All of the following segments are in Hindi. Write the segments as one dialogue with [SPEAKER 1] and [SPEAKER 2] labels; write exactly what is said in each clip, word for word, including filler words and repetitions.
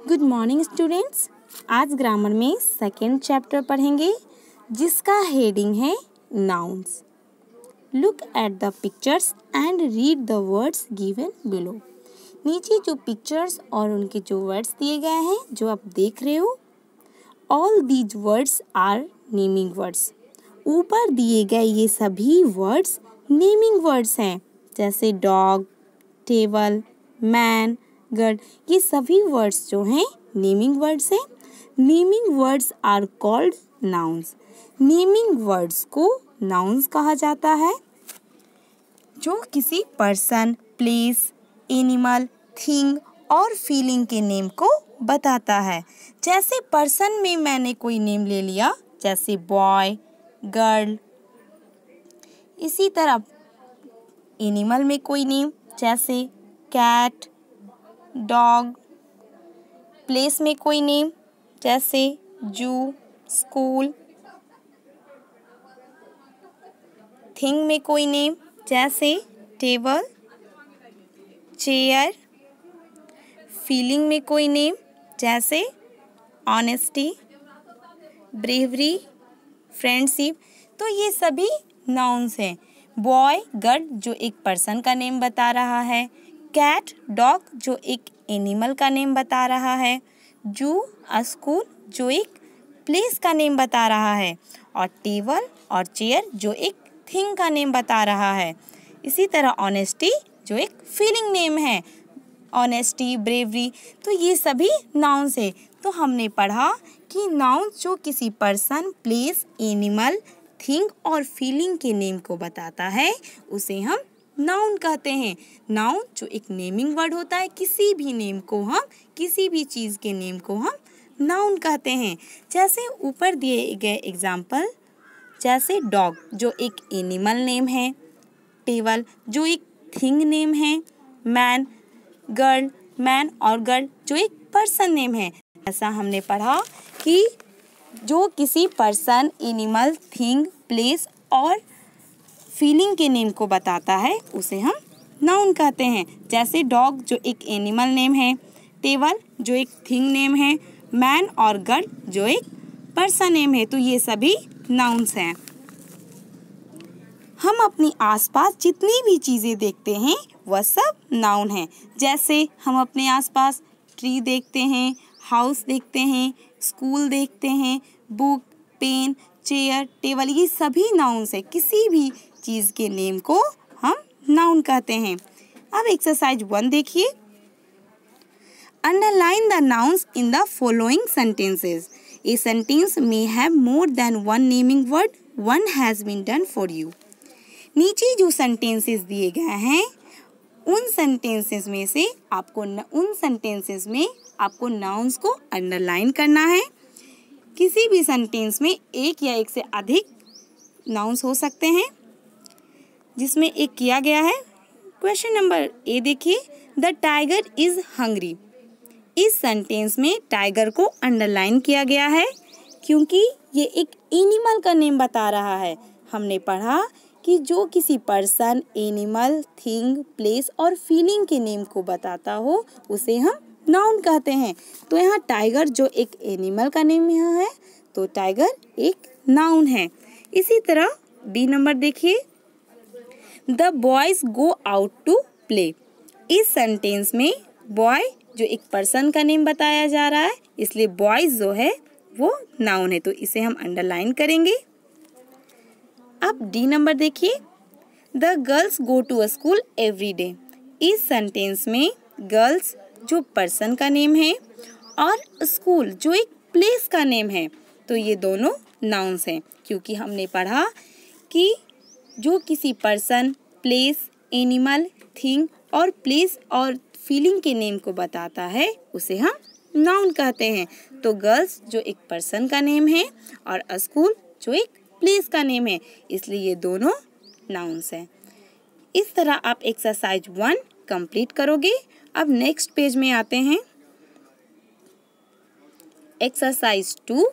[SPEAKER 1] Good morning students. आज ग्रामर में सेकेंड चैप्टर पढ़ेंगे जिसका हेडिंग है nouns. Look at the pictures and read the words given below. नीचे जो पिक्चर्स और उनके जो वर्ड्स दिए गए हैं जो आप देख रहे हो, all these words are naming words. ऊपर दिए गए ये सभी वर्ड्स नेमिंग वर्ड्स हैं, जैसे डॉग, टेबल, मैन, गर्ल। ये सभी वर्ड्स जो हैं नेमिंग वर्ड्स हैं। Naming words are called nouns. Naming words को नाउन्स कहा जाता है जो किसी पर्सन, प्लेस, एनिमल, थिंग और फीलिंग के नेम को बताता है। जैसे पर्सन में मैंने कोई नेम ले लिया, जैसे बॉय, गर्ल। इसी तरह एनिमल में कोई नेम, जैसे कैट, डॉग। प्लेस में कोई नेम, जैसे जू, स्कूल। थिंग में कोई नेम, जैसे टेबल, चेयर। फीलिंग में कोई नेम, जैसे ऑनेस्टी, ब्रेवरी, फ्रेंडशिप। तो ये सभी नाउन्स हैं। बॉय, गर्ल जो एक पर्सन का नेम बता रहा है, कैट, डॉग जो एक एनिमल का नेम बता रहा है, जू, स्कूल जो एक प्लेस का नेम बता रहा है, और टेबल और चेयर जो एक थिंग का नेम बता रहा है। इसी तरह ऑनेस्टी जो एक फीलिंग नेम है, ऑनेस्टी, ब्रेवरी। तो ये सभी नाउन्स है। तो हमने पढ़ा कि नाउन्स जो किसी पर्सन, प्लेस, एनिमल, थिंग और फीलिंग के नेम को बताता है उसे हम नाउन कहते हैं। नाउन जो एक नेमिंग वर्ड होता है, किसी भी नेम को हम, किसी भी चीज़ के नेम को हम नाउन कहते हैं। जैसे ऊपर दिए गए एग्जाम्पल, जैसे डॉग जो एक एनिमल नेम है, टेबल जो एक थिंग नेम है, मैन, गर्ल, मैन और गर्ल जो एक पर्सन नेम है। ऐसा हमने पढ़ा कि जो किसी पर्सन, एनिमल, थिंग, प्लेस और फीलिंग के नेम को बताता है उसे हम नाउन कहते हैं। जैसे डॉग जो एक एनिमल नेम है, टेबल जो एक थिंग नेम है, मैन और गर्ल जो एक पर्सन नेम है। तो ये सभी नाउन्स हैं। हम अपनी आसपास जितनी भी चीज़ें देखते हैं वह सब नाउन हैं। जैसे हम अपने आसपास ट्री देखते हैं, हाउस देखते हैं, स्कूल देखते हैं, बुक, पेन, चेयर, टेबल, ये सभी नाउन्स है। किसी भी चीज़ के नेम को हम नाउन कहते हैं। अब एक्सरसाइज वन देखिए। Underline the nouns in the following sentences. A sentence may have more than one naming word, one has been done for you. नीचे जो सेंटेंसेस दिए गए हैं उन सेंटेंसेस में से आपको न, उन सेंटेंसेस में आपको नाउन्स को अंडरलाइन करना है। किसी भी सेंटेंस में एक या एक से अधिक नाउन्स हो सकते हैं, जिसमें एक किया गया है। क्वेश्चन नंबर ए देखिए, द टाइगर इज हंग्री। इस सेंटेंस में टाइगर को अंडरलाइन किया गया है क्योंकि ये एक एनिमल का नेम बता रहा है। हमने पढ़ा कि जो किसी पर्सन, एनिमल, थिंग, प्लेस और फीलिंग के नेम को बताता हो उसे हम नाउन कहते हैं। तो यहाँ टाइगर जो एक एनिमल का नेम यहाँ है, तो टाइगर एक नाउन है। इसी तरह बी नंबर देखिए, the boys go out to play. इस सेंटेंस में बॉय जो एक पर्सन का नेम बताया जा रहा है, इसलिए बॉयज जो है वो नाउन है, तो इसे हम अंडरलाइन करेंगे। अब डी नंबर देखिए, the girls go to school every day. इस सेंटेंस में गर्ल्स जो पर्सन का नेम है और स्कूल जो एक प्लेस का नेम है, तो ये दोनों नाउन्स हैं क्योंकि हमने पढ़ा कि जो किसी पर्सन, प्लेस, एनिमल, थिंग और प्लेस और फीलिंग के नेम को बताता है उसे हम नाउन कहते हैं। तो गर्ल्स जो एक पर्सन का नेम है और स्कूल जो एक प्लेस का नेम है, इसलिए ये दोनों नाउन्स हैं। इस तरह आप एक्सरसाइज वन कंप्लीट करोगे। अब नेक्स्ट पेज में आते हैं। Exercise two,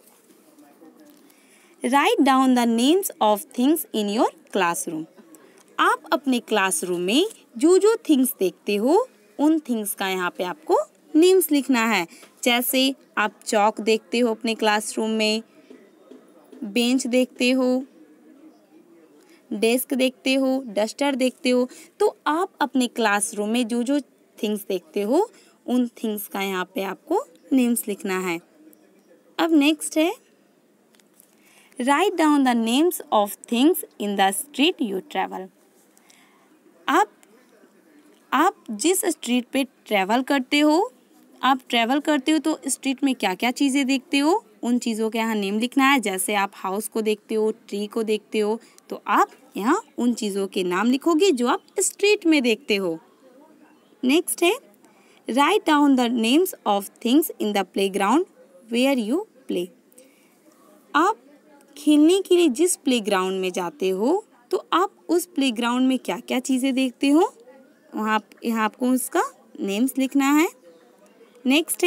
[SPEAKER 1] write down the names of things in your classroom. आप अपने क्लासरूम में जो जो थिंग्स देखते हो उन थिंग्स का यहाँ पे आपको नेम्स लिखना है। जैसे आप चौक देखते हो अपने क्लासरूम में, बेंच देखते हो, डेस्क देखते हो, डस्टर देखते हो, तो आप अपने क्लासरूम में जो जो थिंग्स देखते हो उन थिंग्स का यहाँ पे आपको नेम्स लिखना है। अब नेक्स्ट है, write down the names of things in the street you travel. आप आप जिस स्ट्रीट पे ट्रैवल करते हो, आप ट्रैवल करते हो तो स्ट्रीट में क्या क्या चीज़ें देखते हो उन चीज़ों के यहाँ नेम लिखना है। जैसे आप हाउस को देखते हो, ट्री को देखते हो, तो आप यहाँ उन चीज़ों के नाम लिखोगे जो आप स्ट्रीट में देखते हो। नेक्स्ट है, write down the names of things in the playground where you play. आप खेलने के लिए जिस प्लेग्राउंड में जाते हो तो आप उस प्लेग्राउंड में क्या क्या चीज़ें देखते हो, वहाँ यहाँ आपको उसका नेम्स लिखना है। नेक्स्ट है,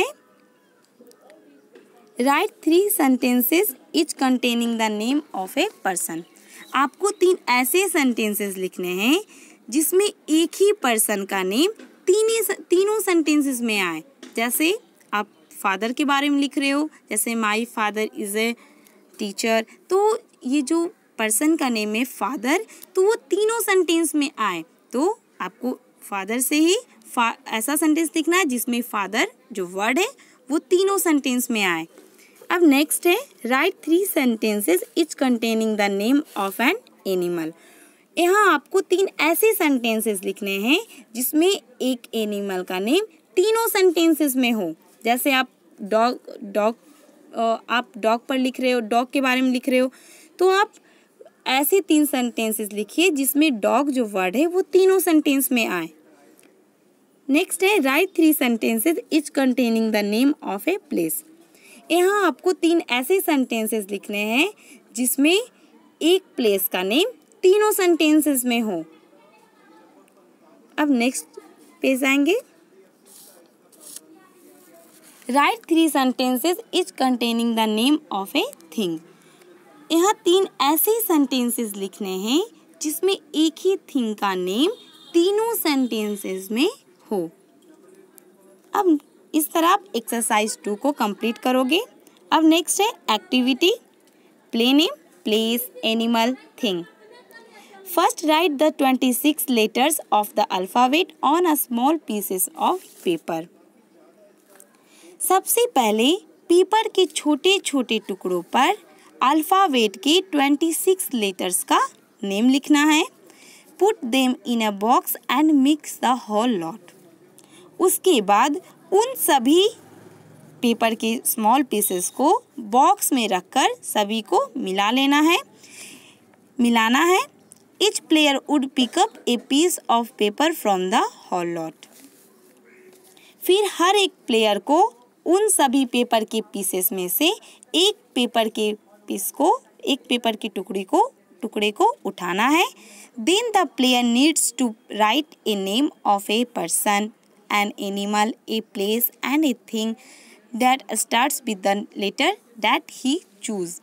[SPEAKER 1] write three sentences each containing the name of a person. आपको तीन ऐसे सेंटेंसेस लिखने हैं जिसमें एक ही पर्सन का नेम तीन तीनों सेंटेंसेस में आए। जैसे आप फादर के बारे में लिख रहे हो, जैसे my father is a teacher, तो ये जो पर्सन का नेम है फादर, तो वो तीनों सेंटेंस में आए। तो आपको फादर से ही फा ऐसा सेंटेंस लिखना है जिसमें फादर जो वर्ड है वो तीनों सेंटेंस में आए। अब नेक्स्ट है, write three sentences each containing the name of an animal. यहाँ आपको तीन ऐसे सेंटेंसेस लिखने हैं जिसमें एक एनिमल का नेम तीनों सेंटेंसेस में हो। जैसे आप डॉग डॉग आप डॉग पर लिख रहे हो, डॉग के बारे में लिख रहे हो, तो आप ऐसे तीन सेंटेंसेस लिखिए जिसमें डॉग जो वर्ड है वो तीनों सेंटेंस में आए। नेक्स्ट है, write three sentences each containing the name of a place. यहाँ आपको तीन ऐसे सेंटेंसेस लिखने हैं जिसमें एक प्लेस का नेम तीनों सेंटेंसेस में हो। अब नेक्स्ट पेज आएंगे, write three sentences each containing the name of a thing. यहाँ तीन ऐसे सेंटेंसेस लिखने हैं जिसमें एक ही थिंग का नेम तीनों सेंटेंसेस में हो। अब इस तरह आप एक्सरसाइज टू को कंप्लीट करोगे। अब नेक्स्ट है activity, play name, place, animal, thing. First write the twenty six letters of the alphabet on a small pieces of paper. सबसे पहले पेपर के छोटे छोटे टुकड़ों पर अल्फाबेट के ट्वेंटी सिक्स लेटर्स का नेम लिखना है। Put them in a box and mix the whole lot. उसके बाद उन सभी पेपर के स्मॉल पीसेस को बॉक्स में रखकर सभी को मिला लेना है, मिलाना है। Each player would pick up a piece of paper from the whole lot. फिर हर एक प्लेयर को उन सभी पेपर के पीसेस में से एक पेपर के पीस को, एक पेपर की टुकड़ी को टुकड़े को उठाना है। Then the player needs to write a name of a person, an animal, a place and a thing that starts with the letter that he choose.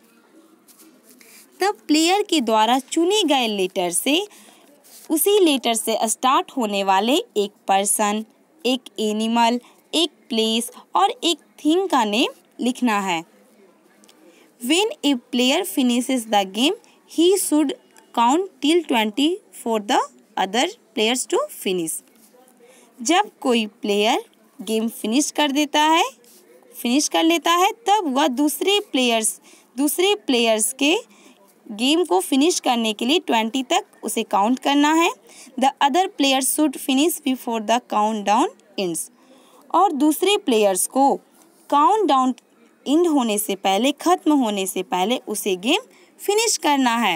[SPEAKER 1] तब प्लेयर के द्वारा चुने गए लेटर से, उसी लेटर से स्टार्ट होने वाले एक पर्सन, एक एनिमल, एक प्लेस और एक थिंग का नेम लिखना है। When a player finishes the game, he should count till twenty for the other players to finish. जब कोई प्लेयर गेम फिनिश कर देता है, फिनिश कर लेता है, तब वह दूसरे प्लेयर्स दूसरे प्लेयर्स के गेम को फिनिश करने के लिए ट्वेंटी तक उसे काउंट करना है। The other players should finish before the count down ends. और दूसरे प्लेयर्स को काउंट डाउन एंड होने से पहले, खत्म होने से पहले उसे गेम फिनिश करना है।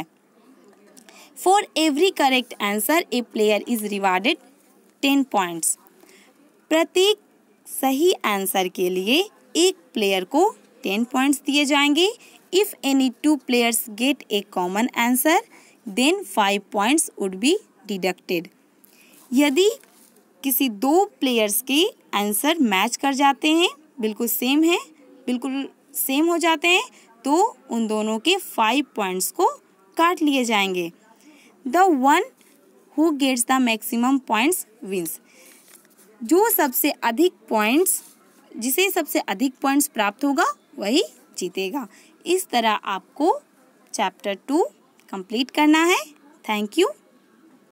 [SPEAKER 1] For every correct answer a player is rewarded ten points. प्रत्येक सही आंसर के लिए एक प्लेयर को टेन पॉइंट्स दिए जाएंगे। If any two players get a common answer, then five points would be deducted. यदि किसी दो प्लेयर्स के आंसर मैच कर जाते हैं, बिल्कुल सेम है, बिल्कुल सेम हो जाते हैं, तो उन दोनों के फाइव पॉइंट्स को काट लिए जाएंगे। The one who gets the maximum points wins. जो सबसे अधिक पॉइंट्स जिसे सबसे अधिक पॉइंट्स प्राप्त होगा वही जीतेगा। इस तरह आपको चैप्टर टू कंप्लीट करना है। Thank you.